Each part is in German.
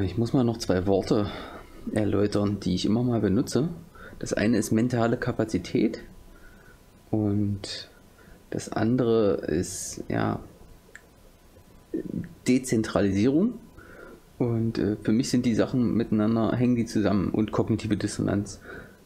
ich muss mal noch zwei Worte erläutern, die ich immer mal benutze. Das eine ist mentale Kapazität und das andere ist ja Dezentralisierung. Und für mich sind die Sachen miteinander, hängen die zusammen und kognitive Dissonanz.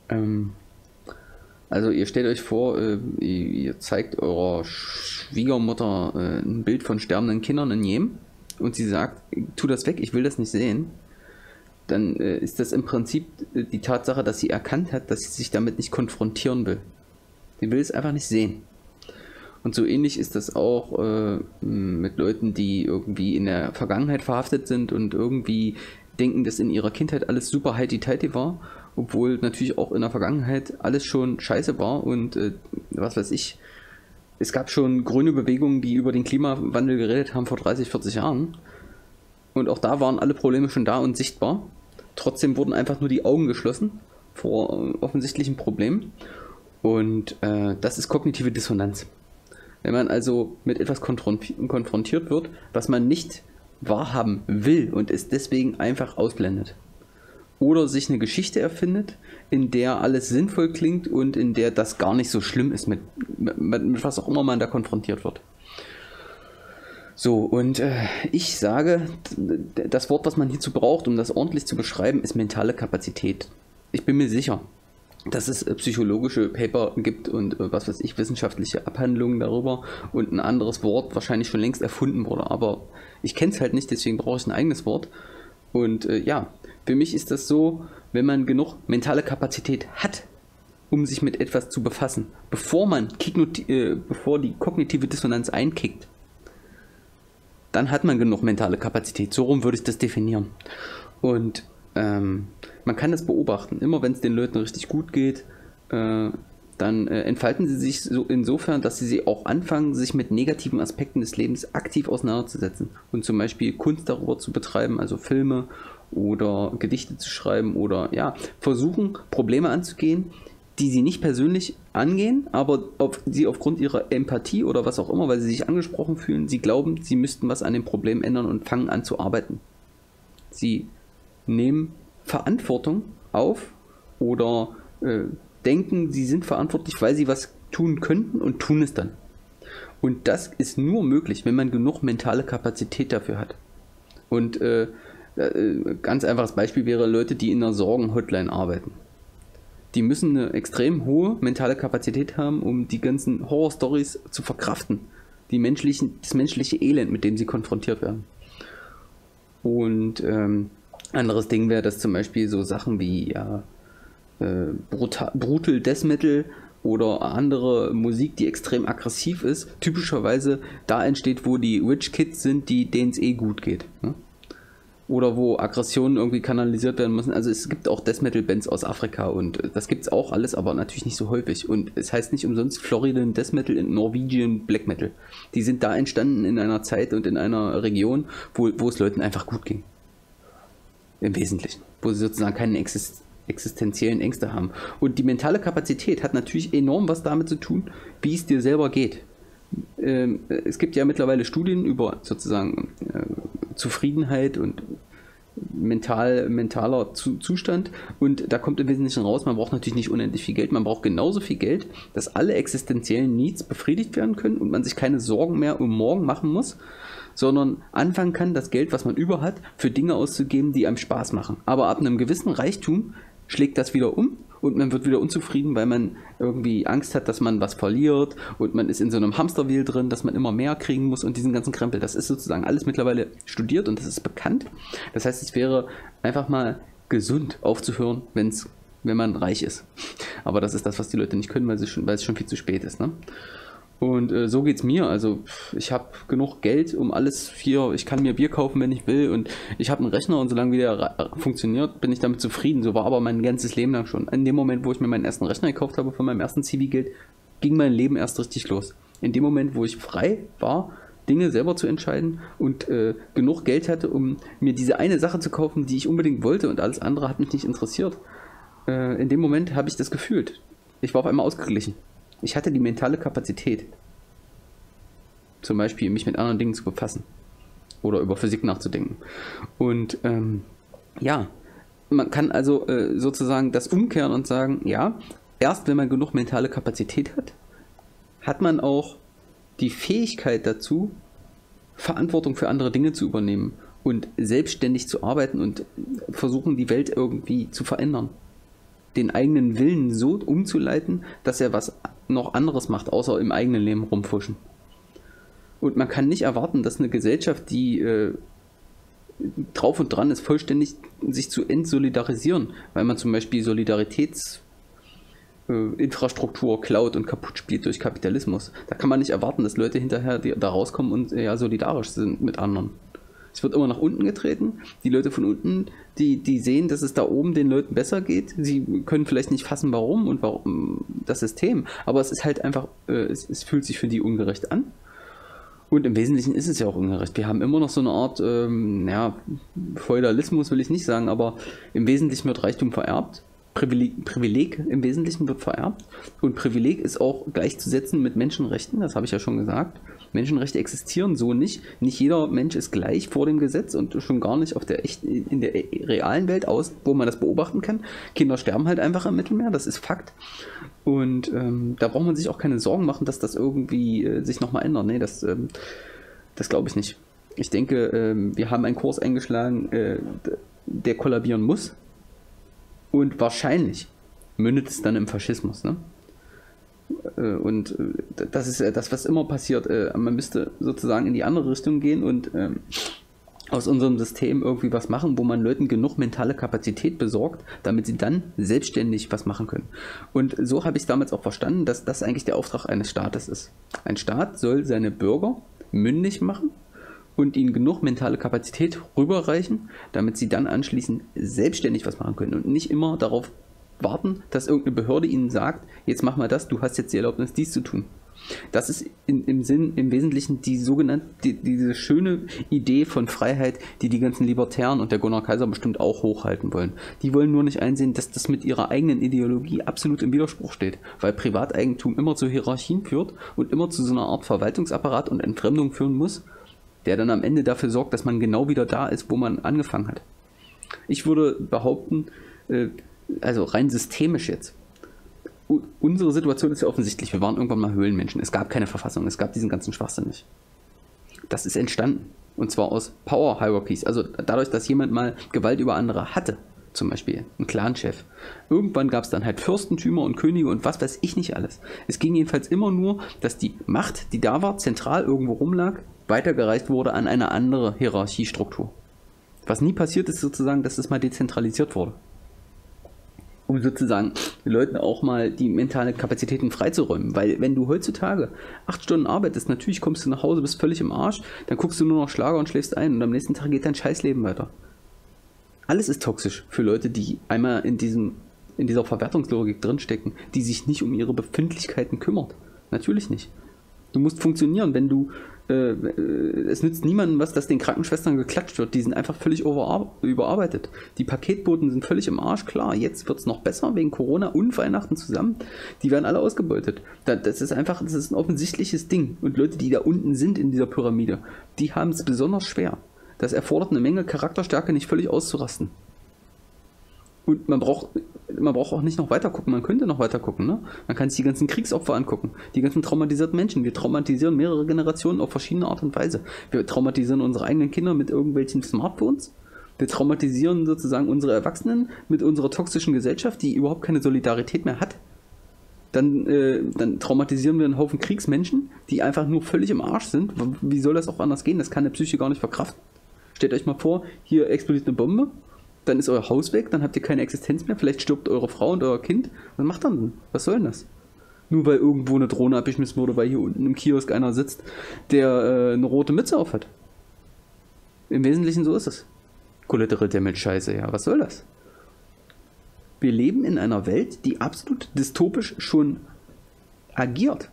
Also ihr stellt euch vor, ihr zeigt eurer Schwiegermutter ein Bild von sterbenden Kindern in Jemen und sie sagt, tu das weg, ich will das nicht sehen. Dann ist das im Prinzip die Tatsache, dass sie erkannt hat, dass sie sich damit nicht konfrontieren will. Sie will es einfach nicht sehen. Und so ähnlich ist das auch mit Leuten, die irgendwie in der Vergangenheit verhaftet sind und irgendwie denken, dass in ihrer Kindheit alles super heiti-teiti war, obwohl natürlich auch in der Vergangenheit alles schon scheiße war und was weiß ich. Es gab schon grüne Bewegungen, die über den Klimawandel geredet haben vor 30, 40 Jahren. Und auch da waren alle Probleme schon da und sichtbar. Trotzdem wurden einfach nur die Augen geschlossen vor offensichtlichen Problemen. Und das ist kognitive Dissonanz. Wenn man also mit etwas konfrontiert wird, was man nicht wahrhaben will und es deswegen einfach ausblendet. Oder sich eine Geschichte erfindet, in der alles sinnvoll klingt und in der das gar nicht so schlimm ist, mit was auch immer man da konfrontiert wird. So, und ich sage, das Wort, was man hierzu braucht, um das ordentlich zu beschreiben, ist mentale Kapazität. Ich bin mir sicher, dass es psychologische Paper gibt und was weiß ich, wissenschaftliche Abhandlungen darüber und ein anderes Wort wahrscheinlich schon längst erfunden wurde. Aber ich kenne es halt nicht, deswegen brauche ich ein eigenes Wort. Und ja, für mich ist das so, wenn man genug mentale Kapazität hat, um sich mit etwas zu befassen, bevor die kognitive Dissonanz einkickt, dann hat man genug mentale Kapazität. So rum würde ich das definieren. Und man kann das beobachten. Immer wenn es den Leuten richtig gut geht, dann entfalten sie sich so insofern, dass sie auch anfangen, sich mit negativen Aspekten des Lebens aktiv auseinanderzusetzen. Und zum Beispiel Kunst darüber zu betreiben, also Filme oder Gedichte zu schreiben oder ja, versuchen, Probleme anzugehen, die sie nicht persönlich angehen, aber sie aufgrund ihrer Empathie oder was auch immer, weil sie sich angesprochen fühlen, sie glauben, sie müssten was an dem Problem ändern und fangen an zu arbeiten. Sie nehmen Verantwortung auf oder denken, sie sind verantwortlich, weil sie was tun könnten und tun es dann. Und das ist nur möglich, wenn man genug mentale Kapazität dafür hat. Und ganz einfaches Beispiel wäre Leute, die in einer Sorgen-Hotline arbeiten. Die müssen eine extrem hohe mentale Kapazität haben, um die ganzen Horror-Stories zu verkraften. Das menschliche Elend, mit dem sie konfrontiert werden. Und anderes Ding wäre das zum Beispiel so Sachen wie ja, Brutal Death Metal oder andere Musik, die extrem aggressiv ist, typischerweise da entsteht, wo die Rich Kids sind, denen es eh gut geht. Ne? Oder wo Aggressionen irgendwie kanalisiert werden müssen. Also es gibt auch Death Metal Bands aus Afrika und das gibt es auch alles, aber natürlich nicht so häufig. Und es heißt nicht umsonst Floridian Death Metal und Norwegian Black Metal. Die sind da entstanden in einer Zeit und in einer Region, wo es Leuten einfach gut ging. Im Wesentlichen. Wo sie sozusagen keine existenziellen Ängste haben. Und die mentale Kapazität hat natürlich enorm was damit zu tun, wie es dir selber geht. Es gibt ja mittlerweile Studien über sozusagen Zufriedenheit und mentaler Zustand und da kommt im Wesentlichen raus, man braucht natürlich nicht unendlich viel Geld, man braucht genauso viel Geld, dass alle existenziellen Needs befriedigt werden können und man sich keine Sorgen mehr um morgen machen muss, sondern anfangen kann, das Geld, was man über hat, für Dinge auszugeben, die einem Spaß machen. Aber ab einem gewissen Reichtum schlägt das wieder um und man wird wieder unzufrieden, weil man irgendwie Angst hat, dass man was verliert und man ist in so einem Hamsterwheel drin, dass man immer mehr kriegen muss und diesen ganzen Krempel. Das ist sozusagen alles mittlerweile studiert und das ist bekannt. Das heißt, es wäre einfach mal gesund aufzuhören, wenn man reich ist. Aber das ist das, was die Leute nicht können, weil es schon viel zu spät ist. Ne? Und so geht es mir. Also ich habe genug Geld, um alles hier, ich kann mir Bier kaufen, wenn ich will und ich habe einen Rechner und solange wie der funktioniert, bin ich damit zufrieden. So war aber mein ganzes Leben lang schon. In dem Moment, wo ich mir meinen ersten Rechner gekauft habe von meinem ersten Zivi-Geld, ging mein Leben erst richtig los. In dem Moment, wo ich frei war, Dinge selber zu entscheiden und genug Geld hatte, um mir diese eine Sache zu kaufen, die ich unbedingt wollte und alles andere hat mich nicht interessiert. In dem Moment habe ich das gefühlt. Ich war auf einmal ausgeglichen. Ich hatte die mentale Kapazität, zum Beispiel mich mit anderen Dingen zu befassen oder über Physik nachzudenken. Und Ja, man kann also sozusagen das umkehren und sagen, ja, erst wenn man genug mentale Kapazität hat, hat man auch die Fähigkeit dazu, Verantwortung für andere Dinge zu übernehmen und selbstständig zu arbeiten und versuchen, die Welt irgendwie zu verändern. Den eigenen Willen so umzuleiten, dass er was noch anderes macht, außer im eigenen Leben rumfuschen. Und man kann nicht erwarten, dass eine Gesellschaft, die drauf und dran ist, vollständig sich zu entsolidarisieren, weil man zum Beispiel Solidaritätsinfrastruktur klaut und kaputt spielt durch Kapitalismus. Da kann man nicht erwarten, dass Leute hinterher da rauskommen und ja solidarisch sind mit anderen. Es wird immer nach unten getreten. Die Leute von unten, die sehen, dass es da oben den Leuten besser geht. Sie können vielleicht nicht fassen, warum das System. Aber es ist halt einfach, es fühlt sich für die ungerecht an. Und im Wesentlichen ist es ja auch ungerecht. Wir haben immer noch so eine Art, Feudalismus will ich nicht sagen, aber im Wesentlichen wird Reichtum vererbt. Privileg im Wesentlichen wird vererbt. Und Privileg ist auch gleichzusetzen mit Menschenrechten, das habe ich ja schon gesagt. Menschenrechte existieren so nicht. Nicht jeder Mensch ist gleich vor dem Gesetz und schon gar nicht in der realen Welt aus, wo man das beobachten kann. Kinder sterben halt einfach im Mittelmeer, das ist Fakt. Und da braucht man sich auch keine Sorgen machen, dass das irgendwie sich nochmal ändert. Nee, das glaube ich nicht. Ich denke, wir haben einen Kurs eingeschlagen, der kollabieren muss. Und wahrscheinlich mündet es dann im Faschismus, ne? Und das ist das, was immer passiert. Man müsste sozusagen in die andere Richtung gehen und aus unserem System irgendwie was machen, wo man Leuten genug mentale Kapazität besorgt, damit sie dann selbstständig was machen können. Und so habe ich es damals auch verstanden, dass das eigentlich der Auftrag eines Staates ist. Ein Staat soll seine Bürger mündig machen und ihnen genug mentale Kapazität rüberreichen, damit sie dann anschließend selbstständig was machen können und nicht immer darauf warten, dass irgendeine Behörde ihnen sagt, jetzt mach mal das, du hast jetzt die Erlaubnis, dies zu tun. Das ist im Wesentlichen diese schöne Idee von Freiheit, die die ganzen Libertären und der Gunnar Kaiser bestimmt auch hochhalten wollen. Die wollen nur nicht einsehen, dass das mit ihrer eigenen Ideologie absolut im Widerspruch steht, weil Privateigentum immer zu Hierarchien führt und immer zu so einer Art Verwaltungsapparat und Entfremdung führen muss, der dann am Ende dafür sorgt, dass man genau wieder da ist, wo man angefangen hat. Ich würde behaupten, also rein systemisch jetzt, unsere Situation ist ja offensichtlich. Wir waren irgendwann mal Höhlenmenschen. Es gab keine Verfassung. Es gab diesen ganzen Schwachsinn nicht. Das ist entstanden. Und zwar aus Power Hierarchies. Also dadurch, dass jemand mal Gewalt über andere hatte. Zum Beispiel ein Clanchef. Irgendwann gab es dann halt Fürstentümer und Könige und was weiß ich nicht alles. Es ging jedenfalls immer nur, dass die Macht, die da war, zentral irgendwo rumlag, weitergereicht wurde an eine andere Hierarchiestruktur. Was nie passiert ist sozusagen, dass es mal dezentralisiert wurde. Um sozusagen den Leuten auch mal die mentalen Kapazitäten freizuräumen. Weil wenn du heutzutage 8 Stunden arbeitest, natürlich kommst du nach Hause, bist völlig im Arsch, dann guckst du nur noch Schlager und schläfst ein und am nächsten Tag geht dein Scheißleben weiter. Alles ist toxisch für Leute, die einmal in dieser Verwertungslogik drinstecken, die sich nicht um ihre Befindlichkeiten kümmert. Natürlich nicht. Du musst funktionieren, wenn du es nützt niemandem was, dass den Krankenschwestern geklatscht wird. Die sind einfach völlig überarbeitet. Die Paketboten sind völlig im Arsch. Klar, jetzt wird es noch besser wegen Corona und Weihnachten zusammen. Die werden alle ausgebeutet. Das ist ein offensichtliches Ding. Und Leute, die da unten sind in dieser Pyramide, die haben es besonders schwer. Das erfordert eine Menge Charakterstärke, nicht völlig auszurasten. Und man braucht auch nicht noch weiter gucken, man könnte noch weiter gucken, ne? Man kann sich die ganzen Kriegsopfer angucken, die ganzen traumatisierten Menschen. Wir traumatisieren mehrere Generationen auf verschiedene Art und Weise. Wir traumatisieren unsere eigenen Kinder mit irgendwelchen Smartphones. Wir traumatisieren sozusagen unsere Erwachsenen mit unserer toxischen Gesellschaft, die überhaupt keine Solidarität mehr hat. Dann traumatisieren wir einen Haufen Kriegsmenschen, die einfach nur völlig im Arsch sind. Wie soll das auch anders gehen? Das kann der Psyche gar nicht verkraften. Stellt euch mal vor, hier explodiert eine Bombe. Dann ist euer Haus weg, dann habt ihr keine Existenz mehr, vielleicht stirbt eure Frau und euer Kind. Was macht dann? Was soll denn das? Nur weil irgendwo eine Drohne abgeschmissen wurde, weil hier unten im Kiosk einer sitzt, der eine rote Mütze auf hat. Im Wesentlichen so ist es. Collateral Damage Scheiße, ja, was soll das? Wir leben in einer Welt, die absolut dystopisch schon agiert.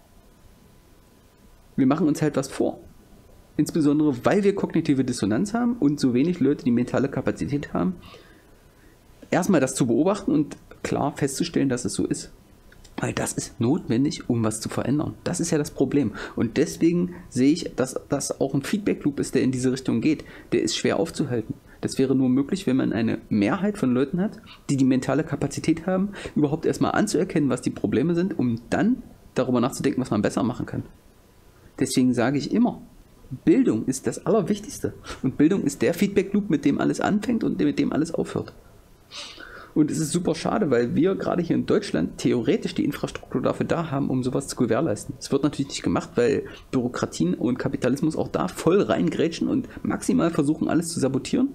Wir machen uns halt was vor. Insbesondere, weil wir kognitive Dissonanz haben und so wenig Leute die mentale Kapazität haben, erstmal das zu beobachten und klar festzustellen, dass es so ist. Weil das ist notwendig, um was zu verändern. Das ist ja das Problem. Und deswegen sehe ich, dass das auch ein Feedback-Loop ist, der in diese Richtung geht. Der ist schwer aufzuhalten. Das wäre nur möglich, wenn man eine Mehrheit von Leuten hat, die die mentale Kapazität haben, überhaupt erstmal anzuerkennen, was die Probleme sind, um dann darüber nachzudenken, was man besser machen kann. Deswegen sage ich immer, Bildung ist das Allerwichtigste. Und Bildung ist der Feedback-Loop, mit dem alles anfängt und mit dem alles aufhört. Und es ist super schade, weil wir gerade hier in Deutschland theoretisch die Infrastruktur dafür da haben, um sowas zu gewährleisten. Es wird natürlich nicht gemacht, weil Bürokratien und Kapitalismus auch da voll reingrätschen und maximal versuchen, alles zu sabotieren.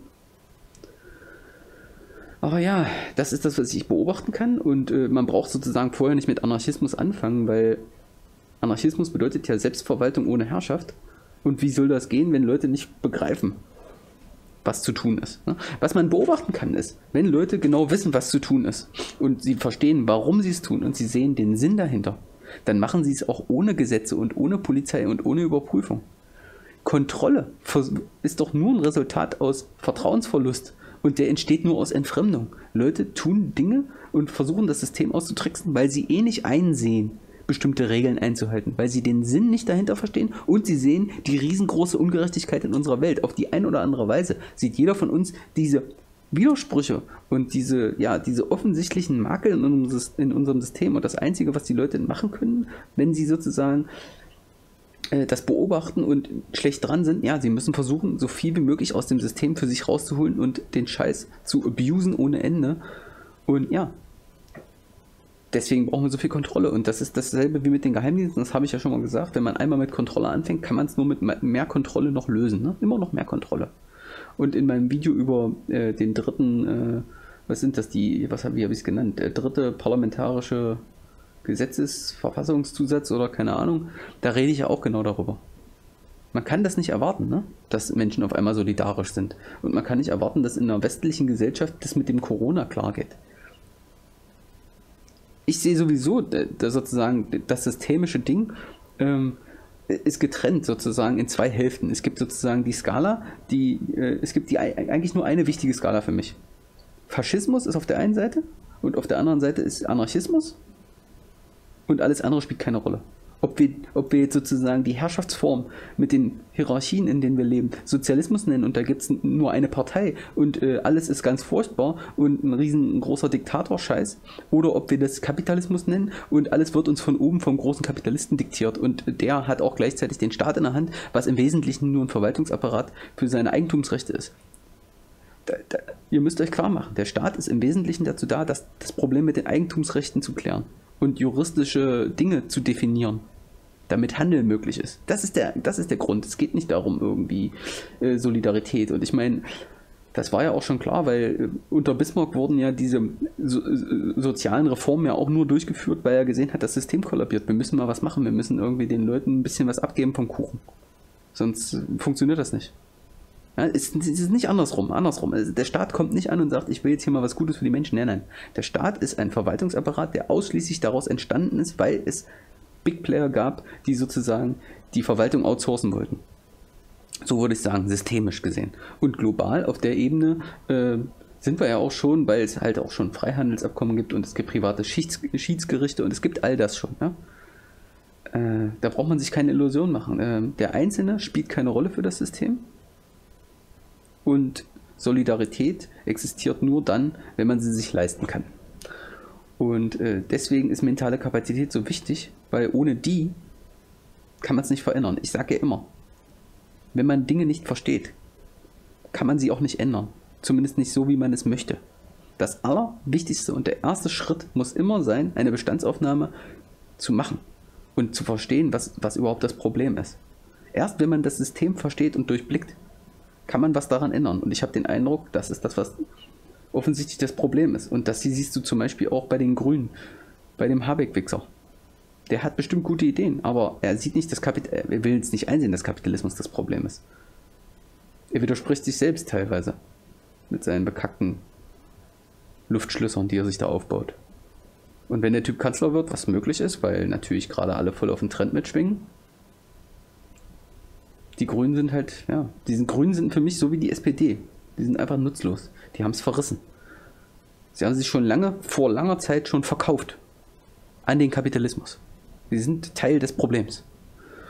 Aber ja, das ist das, was ich beobachten kann. Und man braucht sozusagen vorher nicht mit Anarchismus anfangen, weil Anarchismus bedeutet ja Selbstverwaltung ohne Herrschaft. Und wie soll das gehen, wenn Leute nicht begreifen, was zu tun ist? Was man beobachten kann, ist, wenn Leute genau wissen, was zu tun ist und sie verstehen, warum sie es tun und sie sehen den Sinn dahinter, dann machen sie es auch ohne Gesetze und ohne Polizei und ohne Überprüfung. Kontrolle ist doch nur ein Resultat aus Vertrauensverlust und der entsteht nur aus Entfremdung. Leute tun Dinge und versuchen das System auszutricksen, weil sie eh nicht einsehen, bestimmte Regeln einzuhalten, weil sie den Sinn nicht dahinter verstehen und sie sehen die riesengroße Ungerechtigkeit in unserer Welt. Auf die eine oder andere Weise sieht jeder von uns diese Widersprüche und diese offensichtlichen Makel in unserem System. Und das Einzige, was die Leute machen können, wenn sie sozusagen das beobachten und schlecht dran sind, ja, sie müssen versuchen, so viel wie möglich aus dem System für sich rauszuholen und den Scheiß zu abusen ohne Ende. Und ja, deswegen brauchen wir so viel Kontrolle. Und das ist dasselbe wie mit den Geheimdiensten, das habe ich ja schon mal gesagt. Wenn man einmal mit Kontrolle anfängt, kann man es nur mit mehr Kontrolle noch lösen. Ne? Immer noch mehr Kontrolle. Und in meinem Video über den dritten, wie habe ich es genannt? Dritte parlamentarische Gesetzesverfassungszusatz oder keine Ahnung, da rede ich ja auch genau darüber. Man kann das nicht erwarten, ne? Dass Menschen auf einmal solidarisch sind. Und man kann nicht erwarten, dass in einer westlichen Gesellschaft das mit dem Corona klar geht. Ich sehe sowieso sozusagen das systemische Ding ist getrennt sozusagen in zwei Hälften. Es gibt sozusagen die Skala, es gibt eigentlich nur eine wichtige Skala für mich. Faschismus ist auf der einen Seite und auf der anderen Seite ist Anarchismus und alles andere spielt keine Rolle. Ob wir jetzt sozusagen die Herrschaftsform mit den Hierarchien, in denen wir leben, Sozialismus nennen und da gibt es nur eine Partei und alles ist ganz furchtbar und ein riesengroßer Diktator-Scheiß, oder ob wir das Kapitalismus nennen und alles wird uns von oben vom großen Kapitalisten diktiert und der hat auch gleichzeitig den Staat in der Hand, was im Wesentlichen nur ein Verwaltungsapparat für seine Eigentumsrechte ist. Ihr müsst euch klar machen, der Staat ist im Wesentlichen dazu da, das Problem mit den Eigentumsrechten zu klären und juristische Dinge zu definieren, damit Handel möglich ist. Das ist der Grund. Es geht nicht darum, irgendwie Solidarität. Und ich meine, das war ja auch schon klar, weil unter Bismarck wurden ja diese sozialen Reformen ja auch nur durchgeführt, weil er gesehen hat, das System kollabiert. Wir müssen mal was machen. Wir müssen irgendwie den Leuten ein bisschen was abgeben vom Kuchen. Sonst funktioniert das nicht. Ja, es ist nicht andersrum. Also der Staat kommt nicht an und sagt, ich will jetzt hier mal was Gutes für die Menschen. Nein. Der Staat ist ein Verwaltungsapparat, der ausschließlich daraus entstanden ist, weil es Big Player gab, die sozusagen die Verwaltung outsourcen wollten. So würde ich sagen, systemisch gesehen. Und global auf der Ebene sind wir ja auch schon, weil es halt auch schon Freihandelsabkommen gibt und es gibt private Schiedsgerichte und es gibt all das schon. Ja? Da braucht man sich keine Illusion machen. Der Einzelne spielt keine Rolle für das System. Und Solidarität existiert nur dann, wenn man sie sich leisten kann. Und deswegen ist mentale Kapazität so wichtig, weil ohne die kann man es nicht verändern. Ich sage ja immer, wenn man Dinge nicht versteht, kann man sie auch nicht ändern. Zumindest nicht so, wie man es möchte. Das Allerwichtigste und der erste Schritt muss immer sein, eine Bestandsaufnahme zu machen und zu verstehen, was überhaupt das Problem ist. Erst wenn man das System versteht und durchblickt, kann man was daran ändern. Und ich habe den Eindruck, das ist das, was offensichtlich das Problem ist. Und das siehst du zum Beispiel auch bei den Grünen, bei dem Habeck-Wichser. Der hat bestimmt gute Ideen, aber er sieht nicht er will es nicht einsehen, dass Kapitalismus das Problem ist. Er widerspricht sich selbst teilweise mit seinen bekackten Luftschlössern, die er sich da aufbaut. Und wenn der Typ Kanzler wird, was möglich ist, weil natürlich gerade alle voll auf den Trend mitschwingen, die Grünen sind halt, ja, Grünen sind für mich so wie die SPD. Die sind einfach nutzlos. Die haben es verrissen. Sie haben sich schon vor langer Zeit schon verkauft an den Kapitalismus. Sie sind Teil des Problems.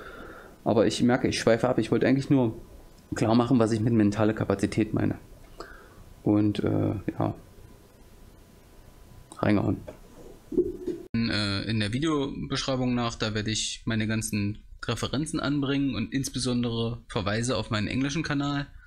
Aber ich merke, ich schweife ab. Ich wollte eigentlich nur klar machen, was ich mit mentaler Kapazität meine. Und ja, reingehauen. In der Videobeschreibung nach, da werde ich meine ganzen Referenzen anbringen und insbesondere Verweise auf meinen englischen Kanal.